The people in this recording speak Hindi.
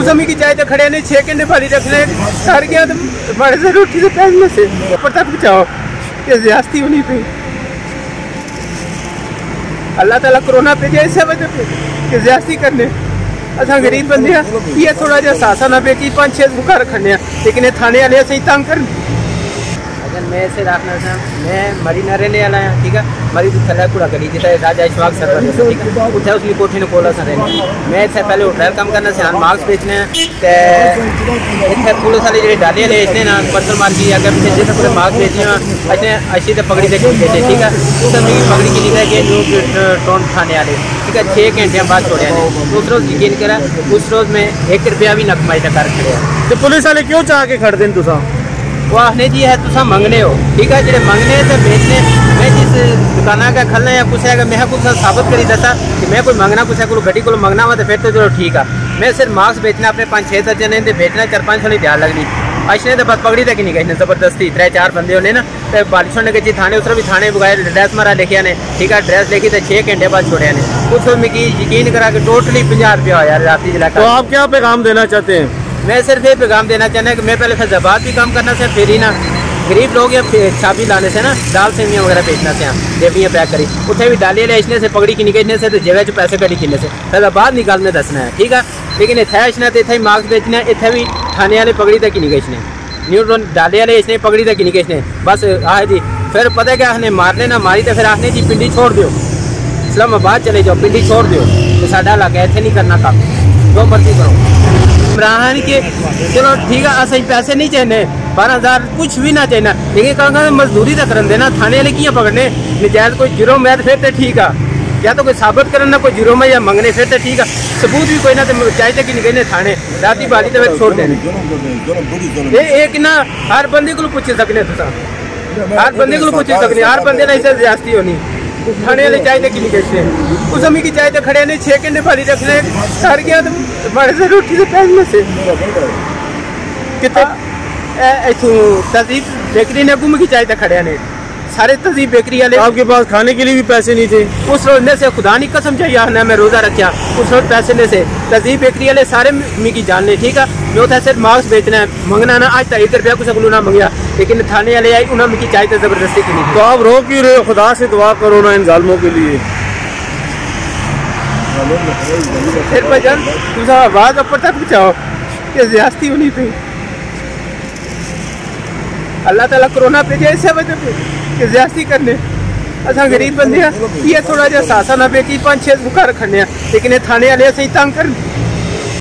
उस अम्मी की चाय तो खड़े नहीं 6 घंटे पानी रखने कर गया तो बड़े से रोटी से पहनने से ऊपर तक बचाओ ये ज्यादती होनी पे अल्लाह ताला कोरोना पे जाए इस वजह पे कि ज्यादती करने असा गरीब बंदे ये थोड़ा जहा सासा ना पे कि 5-6 भूखा रखने लेकिन ये थाने वाले सही तंग कर मैं से रखना था मैं मरी नारे ले आया ठीक है मरी तो थला कूड़ा गली जिता राजा इशफाक सर ठीक है उठा उसकी कोठी ने कोला सर मैं इससे पहले होटल काम करना से मार्क्स बेचने ते इतने पुलिस वाले जो डाले ले इसने ना पत्थर मार की अगर पीछे जिस पूरे मार्क्स बेचने अच्छे अच्छी तो पगड़ी देखे बेचे ठीक है उस समय पगड़ी की निकला के न्यू टोन खाने वाले ठीक है 6 घंटे बाद छोड़े दूसरे रोज यकीन करा उस रोज में 1 रुपया भी नकमाई कर खड़े तो पुलिस वाले क्यों चाह के खड़े तुसा वो आखने जी है तुसा मंगने हो ठीक है जो मंगने तो बेचने मैं जिस दुकाना का खलना या कुछ है मैं कुछ साबित करी दसा कि मैं कोई मंगना कुछ है को गड्डी को मंगना हुआ तो फिर तो चलो ठीक है मैं सिर्फ मार्क्स बेचना अपने 5-6 दर्जन ने बेचना 4-5 होनी ध्यान लगनी अच्छे तो बस पकड़ी तक नहीं गई जबरदस्ती 3-4 बंदे होने ना तो बारिशों ने कही थाने उतर भी थाने बुगाए ड्रेस मारा लिखिया ने ठीक है ड्रेस लेके तो 6 घंटे बाद छोड़े ने कुछ मिगी यकीन करा कि टोटली 50 रुपया हो यार रात जिला। तो आप क्या पैगाम देना चाहते हैं? मैं सिर्फ ये पैगाम देना चाहना है कि मैं पहले फैजाबाद भी काम करना से फिर ही ना गरीब लोग या चाबी लाने से ना दाल सेवियाँ वगैरह बेचना से देवियाँ पैक करी उठे भी डालिए लेचने से पगड़ी की निकलने से तो जगह जो पैसे कड़ी खिलने से फैजाबाद निकालने दसना है ठीक है लेकिन इतना इतना तो इतना मार्क्स बेचना इतना भी थाने वाले पगड़ी तक ही नहीं बेचने न्यू डाले वाले इसने पगड़ी तक ही नहीं बेचने बस आए जी फिर पता क्या आने मारने ना मारी तो फिर आखने जी पिंडी छोड़ दो इस्लामाबाद चले जाओ पिंडी छोड़ दो तो साडा इलाका इतने नहीं करना काम जो मर्जी करो इमरान के चलो ठीक है असं पैसे नहीं चाहिए 12,000 कुछ भी ना चाहिए लेकिन कहूँगा मजदूरी तक कर देना थाने वाले किया पकड़ने नजायज कोई जुर्म है फिर तो ठीक है या तो कोई साबित करना कोई जुर्म है या मंगने फिर तो ठीक है सबूत भी कोई ना तो चाहिए कि निकलने थाने राती बाली तो फिर छोड़ देने ये एक ना हर बंदे को पूछ सकने हर बंदे को पूछ सकने हर बंदे ना इसे ज्यादती होनी थाने वाले चाय कि नहीं कहते उस अम्मी की चाय तो खड़े नहीं 6 घंटे पानी रखने कर गया तो बड़े से रोटी से पहनने से कितने तहजीब बेकरी ने गुम की चाय तो खड़े नहीं सारे तहजीब बेकरी वाले आपके पास खाने के लिए भी पैसे नहीं थे उस रोज ने से खुदा नहीं कसम चाहिए ना मैं रोजा रखा उस रोज पैसे ने से तहजीब बेकरी वाले सारे मी की जान ले ठीक है जो था सिर्फ मार्क्स बेचना है मंगना ना आज तक 1 रुपया कुछ ना मंगया लेकिन थाने वाले आई उन्होंने की चाय तो जबरदस्ती की नहीं। तो आप रो क्यों रहे हो? खुदा से दुआ करो ना इन जालिमों के लिए। फिर भजन तुम आवाज ऊपर तक पहुँचाओ कि ज्यादती होनी पे अल्लाह ताला कोरोना पे जाए इस वजह पे कि ज्यादती करने असा गरीब बंदे ये थोड़ा जहा सासा ना पे कि 5-6 भूखा रखने लेकिन ये थाने वाले सही तंग कर